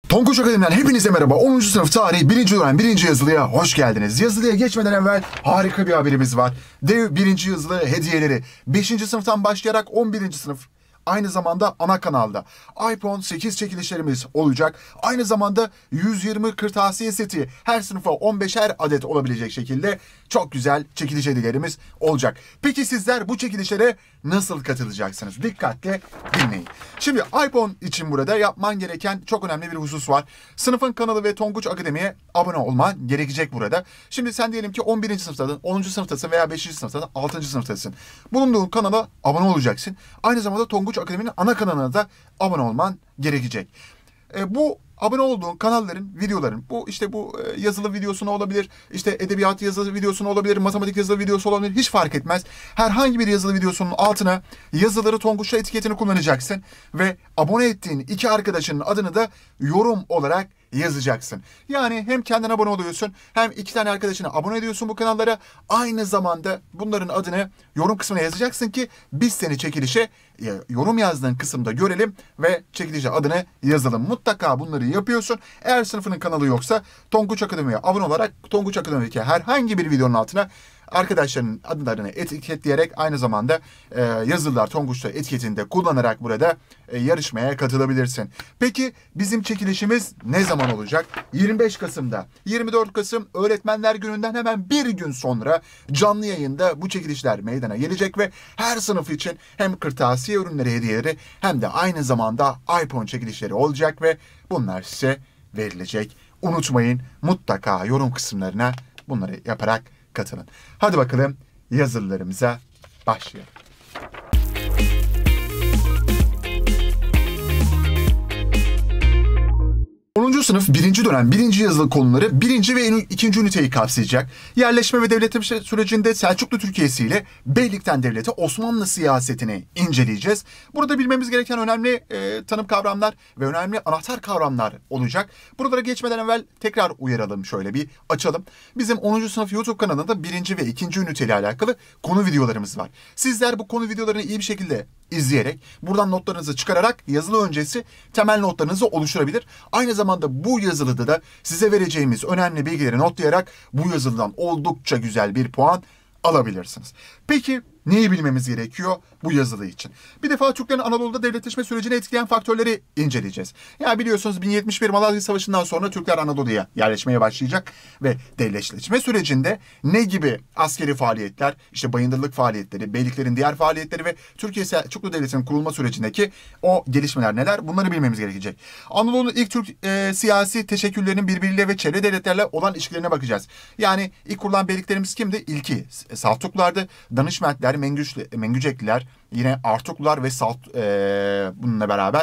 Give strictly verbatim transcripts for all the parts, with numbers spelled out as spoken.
Tonguç Akademi'den hepinize merhaba. onuncu sınıf tarihi birinci dönem birinci yazılıya hoş geldiniz. Yazılıya geçmeden evvel harika bir haberimiz var. Dev birinci yazılı hediyeleri beşinci sınıftan başlayarak on birinci sınıf. Aynı zamanda ana kanalda iPhone sekiz çekilişlerimiz olacak. Aynı zamanda yüz yirmi kırtasiye seti, her sınıfa on beşer adet olabilecek şekilde çok güzel çekiliş hediyelerimiz olacak. Peki sizler bu çekilişlere nasıl katılacaksınız? Dikkatle dinleyin. Şimdi iPhone için burada yapman gereken çok önemli bir husus var. Sınıfın kanalı ve Tonguç Akademi'ye abone olman gerekecek burada. Şimdi sen diyelim ki on birinci sınıftasın, onuncu sınıftasın veya beşinci sınıftasın, altıncı sınıftasın. Bulunduğun kanala abone olacaksın. Aynı zamanda Tonguç Akademi'nin ana kanalına da abone olman gerekecek. E, bu abone olduğun kanalların, videoların, bu işte bu e, yazılı videosunu olabilir, işte edebiyat yazılı videosunu olabilir, matematik yazılı videosu olabilir, hiç fark etmez. Herhangi bir yazılı videosunun altına yazıları Tonguç'ta etiketini kullanacaksın ve abone ettiğin iki arkadaşının adını da yorum olarak yazacaksın. Yani hem kendin abone oluyorsun, hem iki tane arkadaşına abone ediyorsun bu kanallara. Aynı zamanda bunların adını yorum kısmına yazacaksın ki biz seni çekilişe yorum yazdığın kısımda görelim ve çekilişe adını yazalım. Mutlaka bunları yapıyorsun. Eğer sınıfının kanalı yoksa Tonguç Akademi'ye abone olarak Tonguç Akademi'deki herhangi bir videonun altına arkadaşlarının adlarını etiketleyerek aynı zamanda e, yazılar Tonguç'ta etiketinde kullanarak burada e, yarışmaya katılabilirsin. Peki bizim çekilişimiz ne zaman olacak? yirmi beş Kasım'da. yirmi dört Kasım Öğretmenler Günü'nden hemen bir gün sonra canlı yayında bu çekilişler meydana gelecek ve her sınıf için hem kırtasiye ürünleri hediyeleri hem de aynı zamanda iPhone çekilişleri olacak ve bunlar size verilecek. Unutmayın, mutlaka yorum kısımlarına bunları yaparak katılın. Hadi bakalım yazılarımıza başlayalım. onuncu sınıf birinci dönem birinci yazılı konuları birinci ve ikinci üniteyi kapsayacak. Yerleşme ve devletleşme sürecinde Selçuklu Türkiye'si ile Beylikten Devleti Osmanlı siyasetini inceleyeceğiz. Burada bilmemiz gereken önemli e, tanım kavramlar ve önemli anahtar kavramlar olacak. Buralara geçmeden evvel tekrar uyaralım, şöyle bir açalım. Bizim onuncu sınıf YouTube kanalında birinci ve ikinci ünite ile alakalı konu videolarımız var. Sizler bu konu videolarını iyi bir şekilde izleyerek, buradan notlarınızı çıkararak yazılı öncesi temel notlarınızı oluşturabilir. Aynı zamanda bu yazılıda da size vereceğimiz önemli bilgileri notlayarak bu yazılıdan oldukça güzel bir puan alabilirsiniz. Peki neyi bilmemiz gerekiyor bu yazılı için? Bir defa Türklerin Anadolu'da devletleşme sürecini etkileyen faktörleri inceleyeceğiz. Ya biliyorsunuz bin yetmiş bir Malazgirt Savaşı'ndan sonra Türkler Anadolu'ya yerleşmeye başlayacak ve devletleşme sürecinde ne gibi askeri faaliyetler, işte bayındırlık faaliyetleri, beyliklerin diğer faaliyetleri ve Türkiye Selçuklu Devleti'nin kurulma sürecindeki o gelişmeler neler? Bunları bilmemiz gerekecek. Anadolu'nun ilk Türk e, siyasi teşekküllerinin birbiriyle ve çevre devletlerle olan ilişkilerine bakacağız. Yani ilk kurulan beyliklerimiz kimdi? İlki Saltuklulardı. Danışmentler, Mengüçlü, Mengücekliler, yine Artuklular ve Salt, e, bununla beraber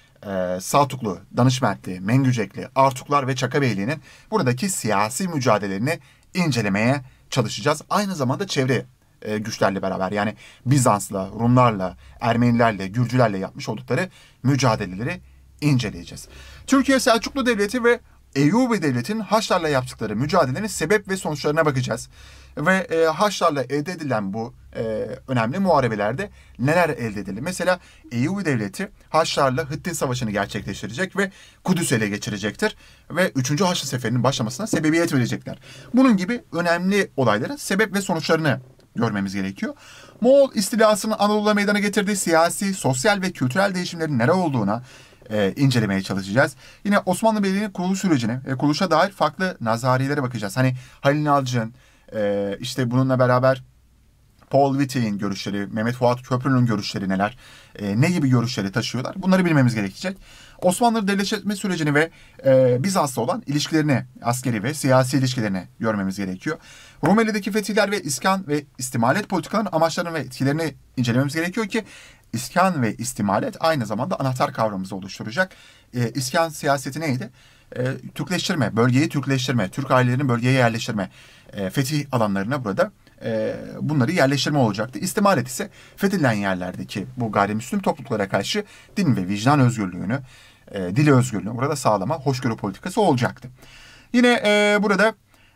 e, Saltuklu, Danışmentli, Mengücekli, Artuklar ve Çakabeyli'nin buradaki siyasi mücadelelerini incelemeye çalışacağız. Aynı zamanda çevre e, güçlerle beraber, yani Bizans'la, Rumlarla, Ermenilerle, Gürcülerle yapmış oldukları mücadeleleri inceleyeceğiz. Türkiye Selçuklu Devleti ve Eyyubi Devleti'nin Haçlarla yaptıkları mücadelenin sebep ve sonuçlarına bakacağız. Ve e, Haçlarla elde edilen bu e, önemli muharebelerde neler elde edildi? Mesela Eyyubi Devleti Haçlarla Hıttin Savaşı'nı gerçekleştirecek ve Kudüs'ü ele geçirecektir. Ve üçüncü Haçlı Seferi'nin başlamasına sebebiyet verecekler. Bunun gibi önemli olayların sebep ve sonuçlarını görmemiz gerekiyor. Moğol istilasının Anadolu'da meydana getirdiği siyasi, sosyal ve kültürel değişimlerin neler olduğuna E, incelemeye çalışacağız. Yine Osmanlı Beyliği'nin kuruluş sürecine, e, kuruluşa dair farklı nazarilere bakacağız. Hani Halil Nalcık'ın, e, işte bununla beraber Paul Witty'in görüşleri, Mehmet Fuat Köprülü'nün görüşleri neler, e, ne gibi görüşleri taşıyorlar? Bunları bilmemiz gerekecek. Osmanlı devletleşme sürecini ve e, Bizans'la olan ilişkilerini, askeri ve siyasi ilişkilerini görmemiz gerekiyor. Rumeli'deki fetihler ve iskan ve istimalet politikalarının amaçlarını ve etkilerini incelememiz gerekiyor ki İskan ve istimalet aynı zamanda anahtar kavramımızı oluşturacak. E, İskan siyaseti neydi? E, Türkleştirme, bölgeyi Türkleştirme, Türk ailelerinin bölgeye yerleştirme, e, fetih alanlarına burada e, bunları yerleştirme olacaktı. İstimalet ise fethilen yerlerdeki bu gayrimüslim topluluklara karşı din ve vicdan özgürlüğünü, e, dil özgürlüğünü burada sağlama hoşgörü politikası olacaktı. Yine e, burada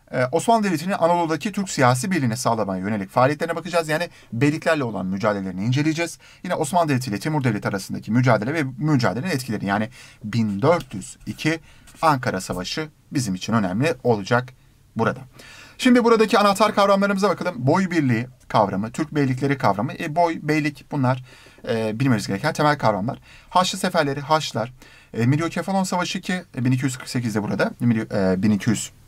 Ee, Osmanlı Devleti'nin Anadolu'daki Türk siyasi birliğini sağlamaya yönelik faaliyetlerine bakacağız. Yani beyliklerle olan mücadelelerini inceleyeceğiz. Yine Osmanlı Devleti ile Timur Devleti arasındaki mücadele ve mücadelenin etkileri. Yani bin dört yüz iki Ankara Savaşı bizim için önemli olacak burada. Şimdi buradaki anahtar kavramlarımıza bakalım. Boy birliği kavramı, Türk beylikleri kavramı. E, boy, beylik bunlar e, bilmemiz gereken temel kavramlar. Haçlı seferleri, Haçlılar. E, Midyokefalon Savaşı iki, bin iki yüz kırk sekizde burada. E, bin iki yüz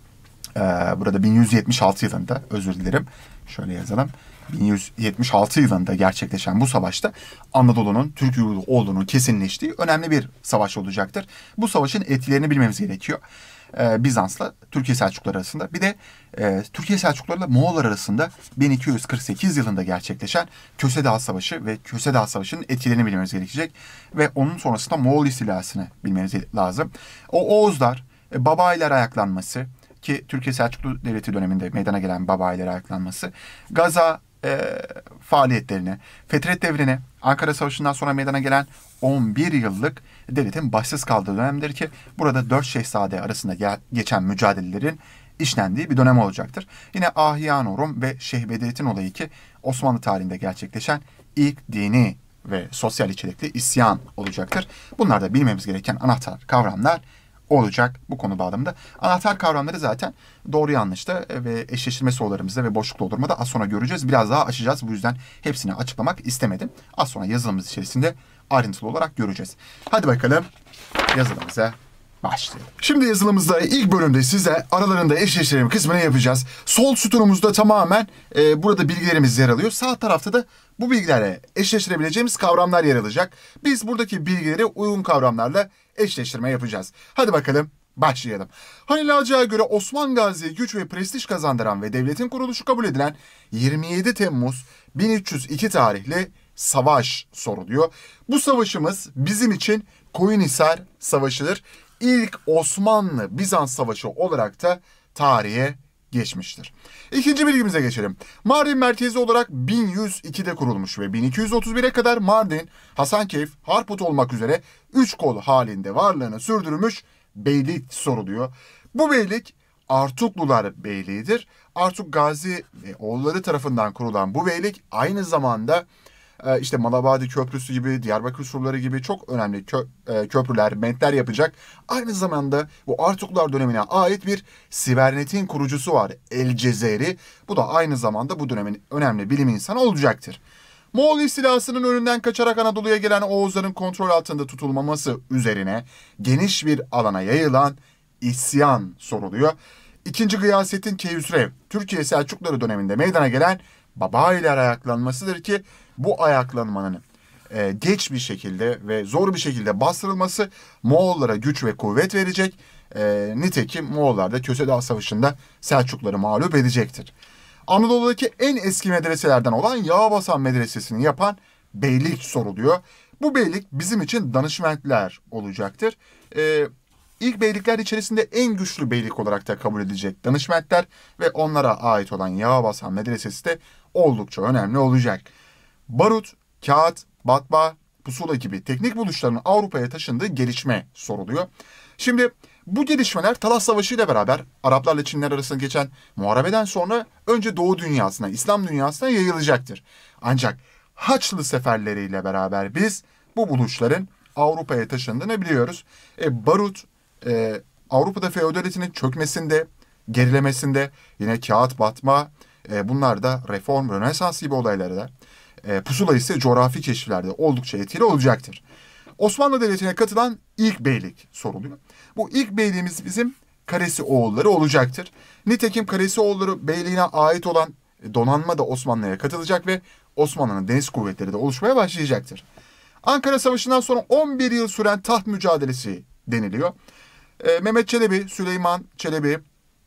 e, burada bin yüz yetmiş altı yılında, özür dilerim. Şöyle yazalım. bin yüz yetmiş altı yılında gerçekleşen bu savaşta Anadolu'nun Türk yurdu olduğunu kesinleştiği önemli bir savaş olacaktır. Bu savaşın etkilerini bilmemiz gerekiyor. Ee, Bizans'la Türkiye Selçukluları arasında. Bir de e, Türkiye Selçukluları'yla Moğollar arasında bin iki yüz kırk sekiz yılında gerçekleşen Köse Dağı Savaşı ve Köse Dağı Savaşı'nın etkilerini bilmemiz gerekecek. Ve onun sonrasında Moğol istilasını bilmemiz lazım. O Oğuzlar, e, Babayiler ayaklanması ki Türkiye Selçuklu Devleti döneminde meydana gelen Babayiler ayaklanması, Gaza e, faaliyetlerini, Fetret Devri'ne, Ankara Savaşı'ndan sonra meydana gelen on bir yıllık devletin başsız kaldığı dönemdir ki burada dört şehzade arasında geçen mücadelelerin işlendiği bir dönem olacaktır. Yine Ahyan Rum ve Şeyh Bedrettin olayı ki Osmanlı tarihinde gerçekleşen ilk dini ve sosyal içerikli isyan olacaktır. Bunlar da bilmemiz gereken anahtar kavramlar olacak bu konu bağlamında. Anahtar kavramları zaten doğru yanlışta ve eşleştirme sorularımızda ve boşluk doldurmada az sonra göreceğiz. Biraz daha açacağız. Bu yüzden hepsini açıklamak istemedim. Az sonra yazılımımız içerisinde ayrıntılı olarak göreceğiz. Hadi bakalım yazılımıza başlayalım. Şimdi yazılımızda ilk bölümde size aralarında eşleştirme kısmını yapacağız. Sol sütunumuzda tamamen e, burada bilgilerimiz yer alıyor. Sağ tarafta da bu bilgilerle eşleştirebileceğimiz kavramlar yer alacak. Biz buradaki bilgileri uygun kavramlarla eşleştirme yapacağız. Hadi bakalım başlayalım. Halil Ağacı'ya göre Osman Gazi'ye güç ve prestij kazandıran ve devletin kuruluşu kabul edilen yirmi yedi Temmuz bin üç yüz iki tarihli savaş soruluyor. Bu savaşımız bizim için Koyunhisar Savaşı'dır. İlk Osmanlı-Bizans Savaşı olarak da tarihe geçmiştir. İkinci bilgimize geçelim. Mardin merkezi olarak bin yüz ikide kurulmuş ve bin iki yüz otuz bire kadar Mardin, Hasankeyf, Harput olmak üzere üç kol halinde varlığını sürdürmüş beylik soruluyor. Bu beylik Artuklular Beyliği'dir. Artuk Gazi ve oğulları tarafından kurulan bu beylik aynı zamanda işte Malabadi Köprüsü gibi, Diyarbakır surları gibi çok önemli kö, köprüler, bentler yapacak. Aynı zamanda bu Artuklular dönemine ait bir sibernetin kurucusu var, El Cezeri. Bu da aynı zamanda bu dönemin önemli bilim insanı olacaktır. Moğol istilasının önünden kaçarak Anadolu'ya gelen Oğuzların kontrol altında tutulmaması üzerine geniş bir alana yayılan isyan soruluyor. İkinci Gıyasettin Keyhüsrev, Türkiye Selçukluları döneminde meydana gelen Babayiler ayaklanmasıdır ki bu ayaklanmanın e, geç bir şekilde ve zor bir şekilde bastırılması Moğollara güç ve kuvvet verecek. E, nitekim Moğollar da Köse Dağı Savaşı'nda Selçukluları mağlup edecektir. Anadolu'daki en eski medreselerden olan Yağbasan Medresesi'ni yapan beylik soruluyor. Bu beylik bizim için danışmentler olacaktır. E, İlk beylikler içerisinde en güçlü beylik olarak da kabul edilecek danışmentler ve onlara ait olan Yağbasan Medresesi de oldukça önemli olacak. Barut, kağıt, matbaa, pusula gibi teknik buluşların Avrupa'ya taşındığı gelişme soruluyor. Şimdi bu gelişmeler Talas Savaşı ile beraber Araplarla Çinler arasında geçen muharebeden sonra önce Doğu dünyasına, İslam dünyasına yayılacaktır. Ancak Haçlı seferleriyle beraber biz bu buluşların Avrupa'ya taşındığını biliyoruz. E, barut, e, Avrupa'da feodalitinin çökmesinde, gerilemesinde, yine kağıt batma, e, bunlar da reform, rönesans gibi olayları da, e, pusula ise coğrafi keşiflerde oldukça etkili olacaktır. Osmanlı Devleti'ne katılan ilk beylik soruluyor. Bu ilk beyliğimiz bizim Karesi oğulları olacaktır. Nitekim Karesi oğulları beyliğine ait olan donanma da Osmanlı'ya katılacak ve Osmanlı'nın deniz kuvvetleri de oluşmaya başlayacaktır. Ankara Savaşı'ndan sonra on bir yıl süren taht mücadelesi deniliyor. E, Mehmet Çelebi, Süleyman Çelebi,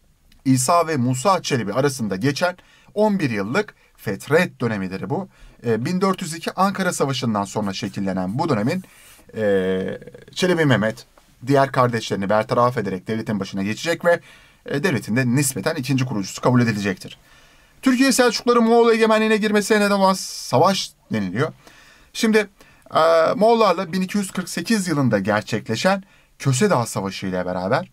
İsa ve Musa Çelebi arasında geçen on bir yıllık fetret dönemidir bu. E, bin dört yüz iki Ankara Savaşı'ndan sonra şekillenen bu dönemin e, Çelebi Mehmet diğer kardeşlerini bertaraf ederek devletin başına geçecek ve e, devletin de nispeten ikinci kurucusu kabul edilecektir. Türkiye Selçukluları Moğol egemenliğine girmesine neden olan savaş deniliyor. Şimdi e, Moğollarla bin iki yüz kırk sekiz yılında gerçekleşen Köse Dağı Savaşı ile beraber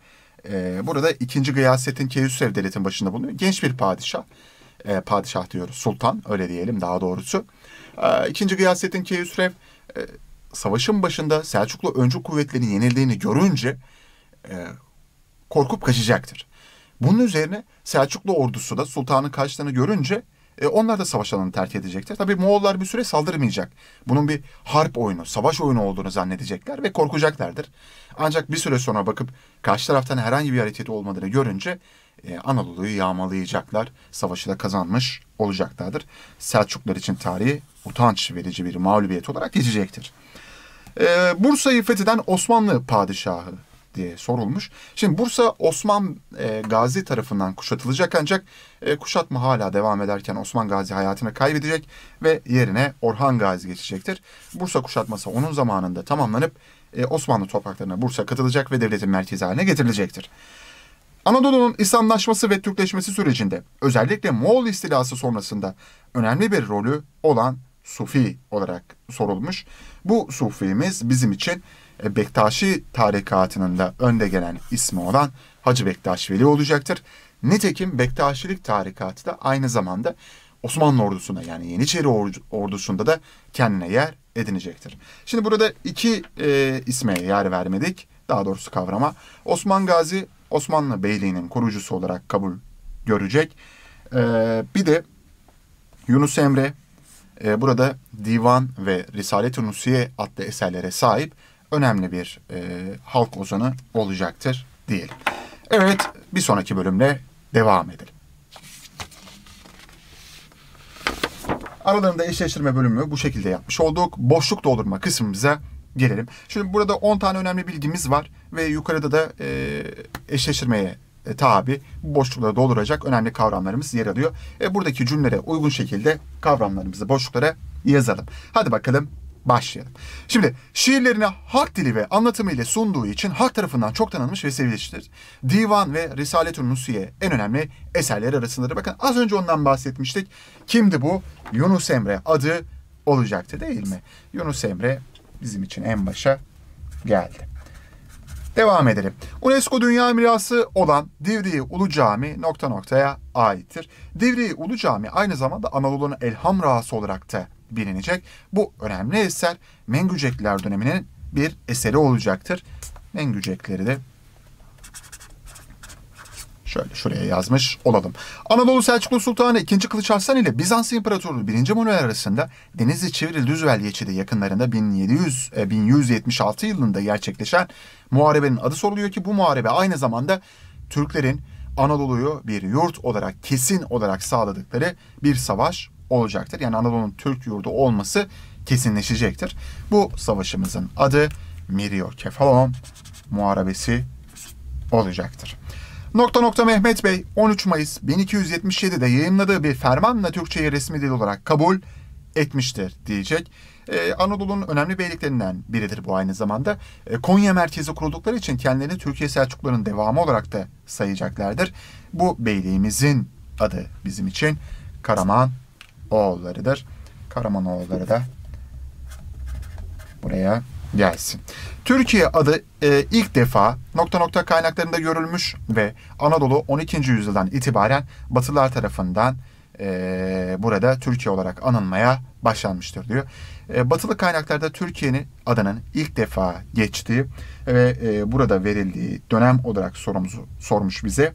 e, burada ikinci Gıyasettin Keyhüsrev devletin başında bulunuyor. Genç bir padişah. E, padişah diyoruz. Sultan öyle diyelim daha doğrusu. E, ikinci Gıyasettin Keyhüsrev e, savaşın başında Selçuklu öncü kuvvetlerin yenildiğini görünce e, korkup kaçacaktır. Bunun üzerine Selçuklu ordusu da sultanın kaçtığını görünce e, onlar da savaş alanını terk edecektir. Tabii Moğollar bir süre saldırmayacak. Bunun bir harp oyunu, savaş oyunu olduğunu zannedecekler ve korkacaklardır. Ancak bir süre sonra bakıp karşı taraftan herhangi bir hareketi olmadığını görünce e, Anadolu'yu yağmalayacaklar. Savaşı da kazanmış olacaklardır. Selçuklular için tarihi utanç verici bir mağlubiyet olarak geçecektir. E, Bursa'yı fetheden Osmanlı padişahı diye sorulmuş. Şimdi Bursa Osman e, Gazi tarafından kuşatılacak ancak e, kuşatma hala devam ederken Osman Gazi hayatını kaybedecek ve yerine Orhan Gazi geçecektir. Bursa kuşatması onun zamanında tamamlanıp e, Osmanlı topraklarına Bursa katılacak ve devletin merkezi haline getirilecektir. Anadolu'nun İslamlaşması ve Türkleşmesi sürecinde özellikle Moğol istilası sonrasında önemli bir rolü olan Sufi olarak sorulmuş. Bu Sufimiz bizim için Bektaşi tarikatının da önde gelen ismi olan Hacı Bektaş Veli olacaktır. Nitekim Bektaşilik tarikatı da aynı zamanda Osmanlı ordusuna yani Yeniçeri ordusunda da kendine yer edinecektir. Şimdi burada iki e, isme yer vermedik. Daha doğrusu kavrama. Osman Gazi Osmanlı Beyliği'nin kurucusu olarak kabul görecek. E, bir de Yunus Emre e, burada Divan ve Risalet-i Nusiye adlı eserlere sahip önemli bir e, halk ozanı olacaktır diyelim. Evet, bir sonraki bölümle devam edelim. Aralarında eşleştirme bölümü bu şekilde yapmış olduk. Boşluk doldurma kısmımıza gelelim. Şimdi burada on tane önemli bilgimiz var ve yukarıda da e, eşleştirmeye e, tabi bu boşlukları dolduracak önemli kavramlarımız yer alıyor. E, buradaki cümlelere uygun şekilde kavramlarımızı boşluklara yazalım. Hadi bakalım. Başlayalım. Şimdi şiirlerini halk dili ve anlatımıyla sunduğu için halk tarafından çok tanınmış ve sevilmiştir. Divan ve Risalet-i Nusiye en önemli eserler arasındadır. Bakın az önce ondan bahsetmiştik. Kimdi bu? Yunus Emre adı olacaktı değil mi? Yunus Emre bizim için en başa geldi. Devam edelim. UNESCO Dünya Mirası olan Divriği Ulu Cami nokta noktaya aittir. Divriği Ulu Cami aynı zamanda Anadolu'nun Elham Rağası olarak da bilinecek. Bu önemli eser Mengücekler döneminin bir eseri olacaktır. Mengücekleri de şöyle şuraya yazmış olalım. Anadolu Selçuklu Sultanı ikinci. Kılıç Arslan ile Bizans İmparatoru birinci. Manuel arasında Denizli Çivril Düzvel geçidi yakınlarında bin yedi yüz bin yüz yetmiş altı yılında gerçekleşen muharebenin adı soruluyor ki bu muharebe aynı zamanda Türklerin Anadolu'yu bir yurt olarak kesin olarak sağladıkları bir savaş olacaktır. Yani Anadolu'nun Türk yurdu olması kesinleşecektir. Bu savaşımızın adı Miryokefalon Muharebesi olacaktır. Nokta nokta Mehmet Bey on üç Mayıs bin iki yüz yetmiş yedi'de yayınladığı bir fermanla Türkçeyi resmi dil olarak kabul etmiştir diyecek. Ee, Anadolu'nun önemli beyliklerinden biridir bu aynı zamanda. Ee, Konya merkezi kuruldukları için kendilerini Türkiye Selçukluların devamı olarak da sayacaklardır. Bu beyliğimizin adı bizim için Karaman oğullarıdır. Karamanoğulları da buraya gelsin. Türkiye adı e, ilk defa nokta nokta kaynaklarında görülmüş ve Anadolu on ikinci yüzyıldan itibaren Batılılar tarafından e, burada Türkiye olarak anılmaya başlanmıştır diyor. E, batılı kaynaklarda Türkiye'nin adının ilk defa geçtiği ve e, burada verildiği dönem olarak sorumuzu sormuş bize.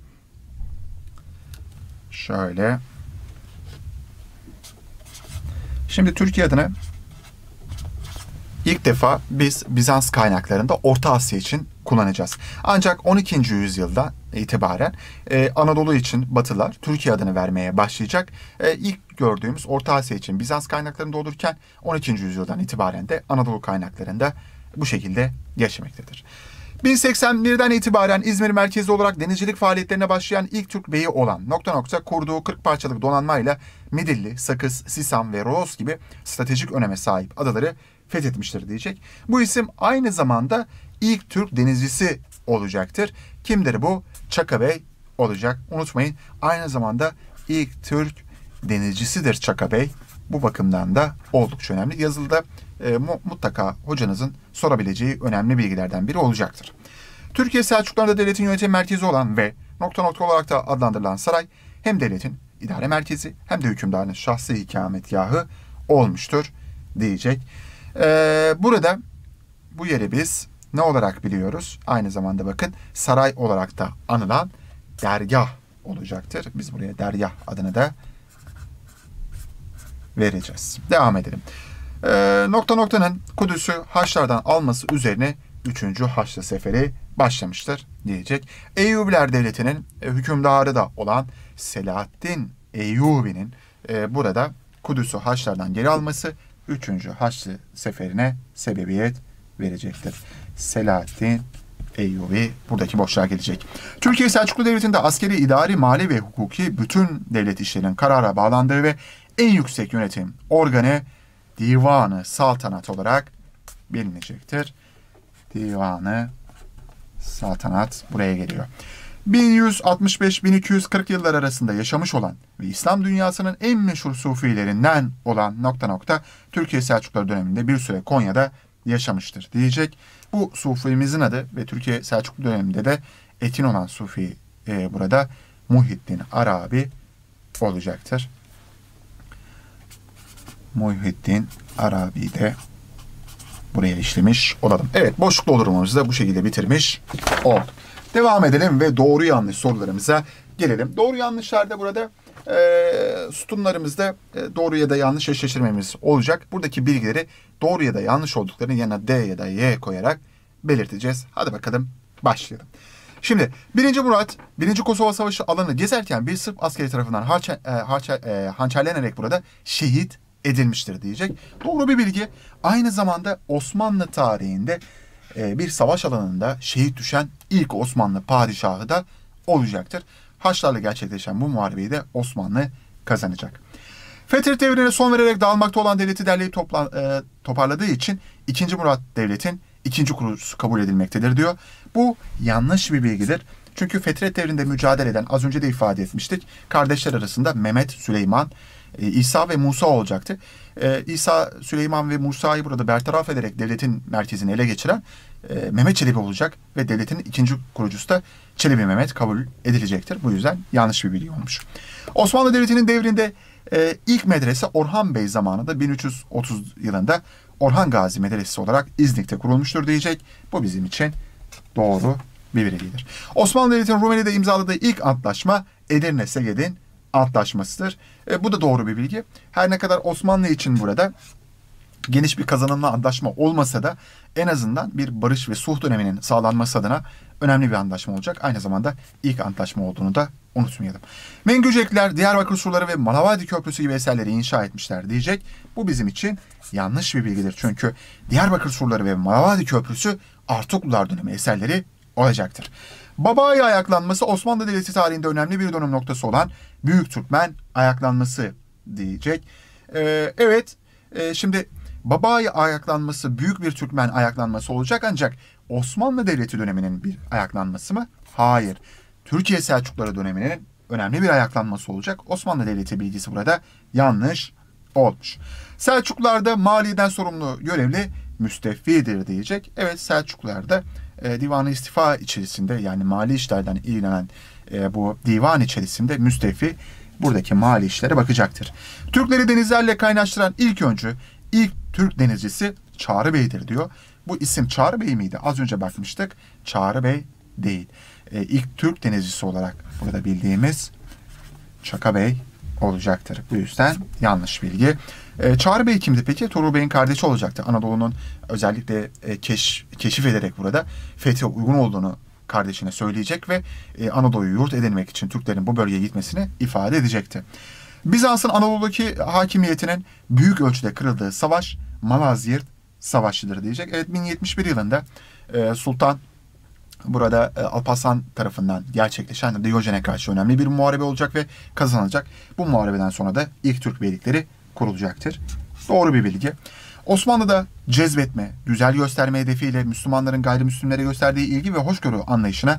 Şöyle. Şimdi Türkiye adını ilk defa biz Bizans kaynaklarında Orta Asya için kullanacağız. Ancak on ikinci yüzyılda itibaren e, Anadolu için Batılılar Türkiye adını vermeye başlayacak. E, ilk gördüğümüz Orta Asya için Bizans kaynaklarında olurken on ikinci yüzyıldan itibaren de Anadolu kaynaklarında bu şekilde geçmektedir. bin seksen bir'den itibaren İzmir merkezi olarak denizcilik faaliyetlerine başlayan ilk Türk beyi olan nokta nokta kurduğu kırk parçalık donanmayla Midilli, Sakız, Sisam ve Rodos gibi stratejik öneme sahip adaları fethetmiştir diyecek. Bu isim aynı zamanda ilk Türk denizcisi olacaktır. Kimdir bu? Çaka Bey olacak. Unutmayın aynı zamanda ilk Türk denizcisidir Çaka Bey. Bu bakımdan da oldukça önemli. Yazılıda e, mutlaka hocanızın sorabileceği önemli bilgilerden biri olacaktır. Türkiye Selçuklular'da devletin yönetim merkezi olan ve nokta nokta olarak da adlandırılan saray hem devletin idare merkezi hem de hükümdarın şahsi ikametgahı olmuştur diyecek. Ee, burada bu yeri biz ne olarak biliyoruz? Aynı zamanda bakın saray olarak da anılan dergah olacaktır. Biz buraya dergah adını da vereceğiz. Devam edelim. Ee, nokta noktanın Kudüs'ü Haçlardan alması üzerine üçüncü Haçlı Seferi başlamıştır diyecek. Eyyubiler Devleti'nin e, hükümdarı da olan Selahaddin Eyyubi'nin e, burada Kudüs'ü Haçlardan geri alması üçüncü Haçlı Seferi'ne sebebiyet verecektir. Selahaddin Eyyubi buradaki boşluğa gelecek. Türkiye Selçuklu Devleti'nde askeri, idari, mali ve hukuki bütün devlet işlerinin karara bağlandığı ve en yüksek yönetim organı Divanı Saltanat olarak bilinecektir. Divanı Saltanat buraya geliyor. bin yüz altmış beş bin iki yüz kırk yıllar arasında yaşamış olan ve İslam dünyasının en meşhur sufilerinden olan nokta nokta Türkiye Selçukluları döneminde bir süre Konya'da yaşamıştır diyecek. Bu sufimizin adı ve Türkiye Selçuklu döneminde de etin olan sufi e, burada Muhyiddin Arabi olacaktır. Muhyiddin Arabi de buraya işlemiş olalım. Evet, boşluk doldurmamızı da bu şekilde bitirmiş olduk. Devam edelim ve doğru yanlış sorularımıza gelelim. Doğru yanlışlarda burada e, sütunlarımızda e, doğru ya da yanlış eşleştirmemiz olacak. Buradaki bilgileri doğru ya da yanlış olduklarının yanına D ya da Y koyarak belirteceğiz. Hadi bakalım başlayalım. Şimdi birinci Murat birinci Kosova Savaşı alanını gezerken bir Sırp askeri tarafından harça, e, harça, e, hançerlenerek burada şehit edilmiştir diyecek. Doğru bir bilgi. Aynı zamanda Osmanlı tarihinde e, bir savaş alanında şehit düşen ilk Osmanlı padişahı da olacaktır. Haçlarla gerçekleşen bu muharebeyi de Osmanlı kazanacak. Fetret devrine son vererek dağılmakta olan devleti derleyip topla, e, toparladığı için ikinci Murat Devlet'in ikinci kurucusu kabul edilmektedir diyor. Bu yanlış bir bilgidir. Çünkü Fetret devrinde mücadele eden, az önce de ifade etmiştik, kardeşler arasında Mehmet, Süleyman, e, İsa ve Musa olacaktı. E, İsa, Süleyman ve Musa'yı burada bertaraf ederek devletin merkezini ele geçiren e, Mehmet Çelebi olacak ve devletin ikinci kurucusu da Çelebi Mehmet kabul edilecektir. Bu yüzden yanlış bir bilgi olmuş. Osmanlı Devleti'nin devrinde e, ilk medrese Orhan Bey zamanında bin üç yüz otuz yılında Orhan Gazi Medresesi olarak İznik'te kurulmuştur diyecek. Bu bizim için doğru bir bilgidir. Osmanlı Devleti'nin Rumeli'de imzaladığı ilk antlaşma Edirne-Seged'in antlaşmasıdır. E, bu da doğru bir bilgi. Her ne kadar Osmanlı için burada geniş bir kazanımlı antlaşma olmasa da en azından bir barış ve sulh döneminin sağlanması adına önemli bir antlaşma olacak. Aynı zamanda ilk antlaşma olduğunu da unutmayalım. Mengücekler Diyarbakır surları ve Manavadi Köprüsü gibi eserleri inşa etmişler diyecek. Bu bizim için yanlış bir bilgidir. Çünkü Diyarbakır surları ve Manavadi Köprüsü Artuklular dönemi eserleri olacaktır. Babayi ayaklanması Osmanlı Devleti tarihinde önemli bir dönüm noktası olan Büyük Türkmen ayaklanması diyecek. Ee, evet, e, şimdi Babayi ayaklanması büyük bir Türkmen ayaklanması olacak ancak Osmanlı Devleti döneminin bir ayaklanması mı? Hayır. Türkiye Selçukluları döneminin önemli bir ayaklanması olacak. Osmanlı Devleti bilgisi burada yanlış olmuş. Selçuklularda maliden sorumlu görevli müsteffidir diyecek. Evet, Selçuklularda e, divanı istifa içerisinde, yani mali işlerden ilgilenen e, bu divan içerisinde müsteffi buradaki mali işlere bakacaktır. Türkleri denizlerle kaynaştıran ilk öncü, ilk Türk denizcisi Çağrı Bey'dir diyor. Bu isim Çağrı Bey miydi? Az önce bakmıştık. Çağrı Bey değil. E, ilk Türk denizcisi olarak burada bildiğimiz Çaka Bey olacaktır. Bu yüzden yanlış bilgi. E, Çağrı Bey kimdi peki? Tuğrul Bey'in kardeşi olacaktı. Anadolu'nun özellikle e, keş, keşif ederek burada fethe uygun olduğunu kardeşine söyleyecek ve e, Anadolu'yu yurt edinmek için Türklerin bu bölgeye gitmesini ifade edecekti. Bizans'ın Anadolu'daki hakimiyetinin büyük ölçüde kırıldığı savaş Malazgirt Savaşı'dır diyecek. Evet, bin yetmiş bir yılında e, Sultan burada e, Alparslan tarafından gerçekleşen Diyojen'e karşı önemli bir muharebe olacak ve kazanılacak. Bu muharebeden sonra da ilk Türk beylikleri kurulacaktır. Doğru bir bilgi. Osmanlı'da cezbetme, güzel gösterme hedefiyle Müslümanların gayrimüslimlere gösterdiği ilgi ve hoşgörü anlayışına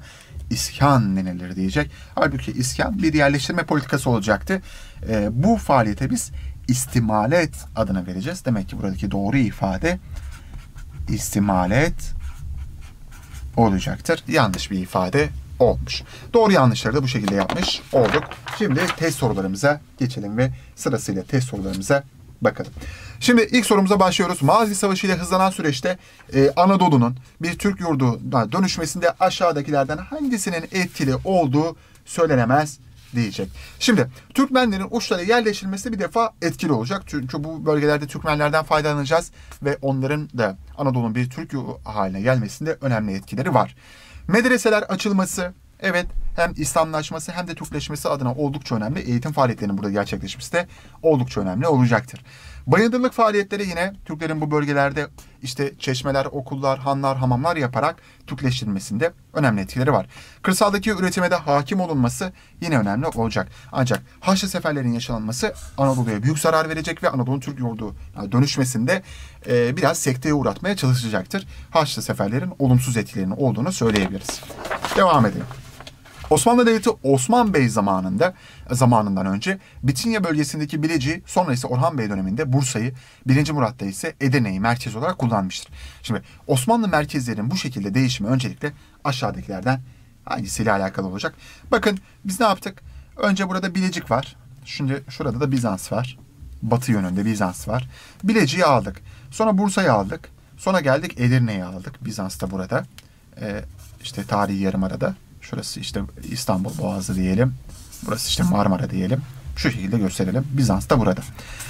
iskan denilir diyecek. Halbuki iskan bir yerleştirme politikası olacaktı. E, bu faaliyete biz istimalet adını vereceğiz. Demek ki buradaki doğru ifade istimalet olacaktır. Yanlış bir ifade olmuş. Doğru yanlışları da bu şekilde yapmış olduk. Şimdi test sorularımıza geçelim ve sırasıyla test sorularımıza bakalım. Şimdi ilk sorumuza başlıyoruz. Malazgirt Savaşı ile hızlanan süreçte e, Anadolu'nun bir Türk yurduna dönüşmesinde aşağıdakilerden hangisinin etkili olduğu söylenemez diyecek. Şimdi Türkmenlerin uçlara yerleştirilmesi bir defa etkili olacak. Çünkü bu bölgelerde Türkmenlerden faydalanacağız ve onların da Anadolu'nun bir Türk yurdu haline gelmesinde önemli etkileri var. Medreseler açılması, evet, hem İslamlaşması hem de Türkleşmesi adına oldukça önemli. Eğitim faaliyetlerinin burada gerçekleşmesi de oldukça önemli olacaktır. Bayındırlık faaliyetleri yine Türklerin bu bölgelerde işte çeşmeler, okullar, hanlar, hamamlar yaparak Türkleştirilmesinde önemli etkileri var. Kırsaldaki üretime de hakim olunması yine önemli olacak. Ancak Haçlı seferlerin yaşanması Anadolu'ya büyük zarar verecek ve Anadolu'nun Türk yurdu dönüşmesinde e, biraz sekteye uğratmaya çalışacaktır. Haçlı seferlerin olumsuz etkilerinin olduğunu söyleyebiliriz. Devam edelim. Osmanlı Devleti Osman Bey zamanında zamanından önce Bitinya bölgesindeki Bilecik'i, sonra ise Orhan Bey döneminde Bursa'yı, birinci Murat'ta ise Edirne'yi merkez olarak kullanmıştır. Şimdi Osmanlı merkezlerinin bu şekilde değişimi öncelikle aşağıdakilerden hangisiyle alakalı olacak? Bakın biz ne yaptık? Önce burada Bilecik var. Şimdi şurada da Bizans var. Batı yönünde Bizans var. Bilecik'i aldık. Sonra Bursa'yı aldık. Sonra geldik Edirne'yi aldık. Bizans da burada. Ee, işte tarihi Yarımada'da. Şurası işte İstanbul Boğazı diyelim. Burası işte Marmara diyelim. Şu şekilde gösterelim. Bizans da burada.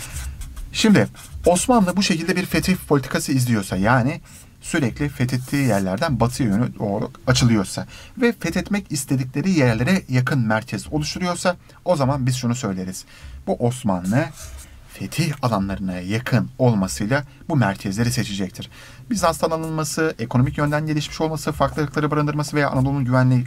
Şimdi Osmanlı bu şekilde bir fetih politikası izliyorsa, yani sürekli fethettiği yerlerden batı yönü doğru açılıyorsa ve fethetmek istedikleri yerlere yakın merkez oluşturuyorsa, o zaman biz şunu söyleriz. Bu Osmanlı fetih alanlarına yakın olmasıyla bu merkezleri seçecektir. Bizans'tan alınması, ekonomik yönden gelişmiş olması, farklılıkları barındırması veya Anadolu'nun güvenli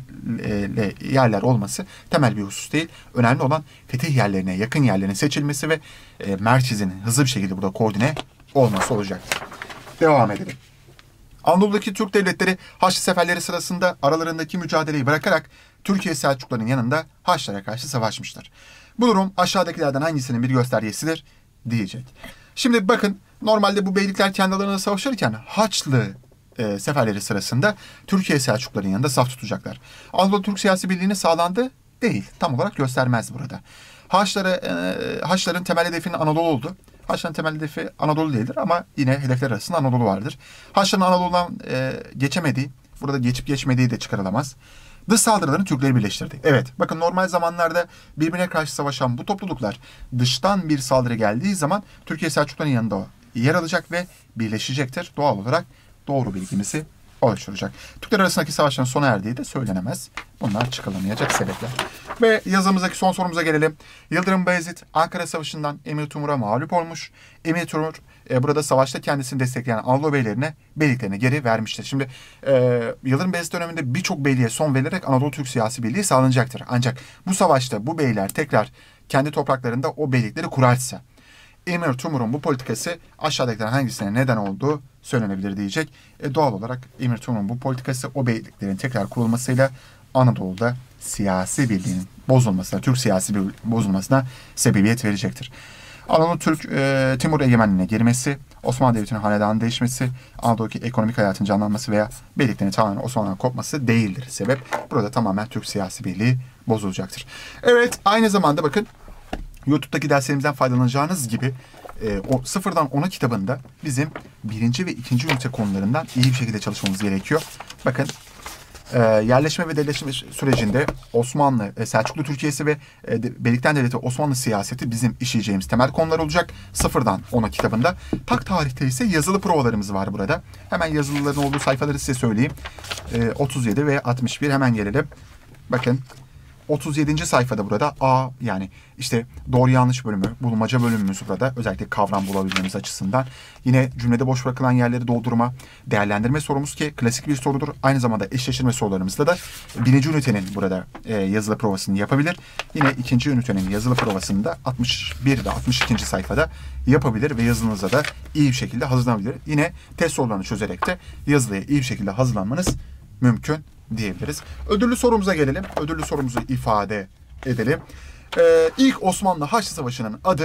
yerler olması temel bir husus değil. Önemli olan fetih yerlerine yakın yerlerin seçilmesi ve e, merkezinin hızlı bir şekilde burada koordine olması olacaktır. Devam edelim. Anadolu'daki Türk devletleri Haçlı seferleri sırasında aralarındaki mücadeleyi bırakarak Türkiye Selçukluların yanında Haçlılara karşı savaşmışlar. Bu durum aşağıdakilerden hangisinin bir göstergesidir diyecek. Şimdi bakın, normalde bu beylikler kendi aralarında savaşırken Haçlı e, seferleri sırasında Türkiye Selçukluların yanında saf tutacaklar. Anadolu Türk siyasi birliğini sağlandı değil. Tam olarak göstermez burada. Haçlılara, e, Haçlıların temel hedefinin Anadolu oldu. Haçlıların temel hedefi Anadolu değildir ama yine hedefler arasında Anadolu vardır. Haçlıların Anadolu'dan e, geçemediği, burada geçip geçmediği de çıkarılamaz. Dış saldırılarını Türkleri birleştirdi. Evet, bakın normal zamanlarda birbirine karşı savaşan bu topluluklar dıştan bir saldırı geldiği zaman Türkiye Selçukluların yanında yer alacak ve birleşecektir. Doğal olarak doğru bilgimizi oluşturacak. Türkler arasındaki savaşların sona erdiği de söylenemez. Bunlar çıkarılamayacak sebepler. Ve yazımızdaki son sorumuza gelelim. Yıldırım Bayezid Ankara Savaşı'ndan Emir Timur'a mağlup olmuş. Emir Timur e, burada savaşta kendisini destekleyen Anadolu beylerine beyliklerini geri vermiştir. Şimdi e, Yıldırım Bayezid döneminde birçok beyliğe son verilerek Anadolu Türk siyasi birliği sağlanacaktır. Ancak bu savaşta bu beyler tekrar kendi topraklarında o beylikleri kurarsa, Emir Timur'un bu politikası aşağıdakilerden hangisine neden olduğu söylenebilir diyecek. E, doğal olarak Emir Timur'un bu politikası o beyliklerin tekrar kurulmasıyla Anadolu'da siyasi birliğin bozulmasına, Türk siyasi birliğin bozulmasına sebebiyet verecektir. Anadolu Türk e, Timur egemenliğine girmesi, Osmanlı Devleti'nin hanedanın değişmesi, Anadolu'daki ekonomik hayatın canlanması veya beyliklerin tamamen Osmanlı'dan kopması değildir sebep. Burada tamamen Türk siyasi birliği bozulacaktır. Evet, aynı zamanda bakın, YouTube'daki derslerimizden faydalanacağınız gibi e, o sıfırdan ona kitabında bizim birinci ve ikinci ünite konularından iyi bir şekilde çalışmamız gerekiyor. Bakın, e, yerleşme ve devletleşme sürecinde Osmanlı, e, Selçuklu Türkiye'si ve e, Beylikten Devleti Osmanlı siyaseti bizim işleyeceğimiz temel konular olacak. Sıfırdan ona kitabında. Tak tarihte ise yazılı provalarımız var burada. Hemen yazılıların olduğu sayfaları size söyleyeyim. E, otuz yedi ve altmış bir, hemen gelelim. Bakın, otuz yedinci sayfada burada A, yani işte doğru yanlış bölümü, bulmaca bölümümüz burada. Özellikle kavram bulabilmemiz açısından. Yine cümlede boş bırakılan yerleri doldurma, değerlendirme sorumuz ki klasik bir sorudur. Aynı zamanda eşleştirme sorularımızda da birinci ünitenin burada e, yazılı provasını yapabilir. Yine ikinci ünitenin yazılı provasını da altmış bir ve altmış ikinci sayfada yapabilir ve yazınıza da iyi bir şekilde hazırlanabilir. Yine test sorularını çözerek de yazılıya iyi bir şekilde hazırlanmanız mümkün diyebiliriz. Ödüllü sorumuza gelelim. Ödüllü sorumuzu ifade edelim. Ee, ilk Osmanlı Haçlı Savaşı'nın adı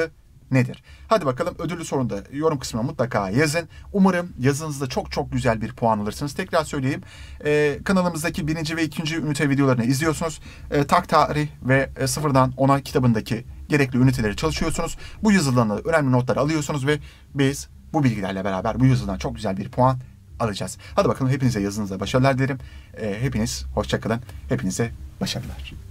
nedir? Hadi bakalım, ödüllü sorunu da yorum kısmına mutlaka yazın. Umarım yazınızda çok çok güzel bir puan alırsınız. Tekrar söyleyeyim. Ee, kanalımızdaki birinci ve ikinci ünite videolarını izliyorsunuz. Ee, tak tarih ve e, sıfırdan ona kitabındaki gerekli üniteleri çalışıyorsunuz. Bu yazılardan da önemli notlar alıyorsunuz ve biz bu bilgilerle beraber bu yazıdan çok güzel bir puan alacağız. Hadi bakalım, hepinize yazınızda başarılar dilerim. Ee, hepiniz hoşça kalın. Hepinize başarılar.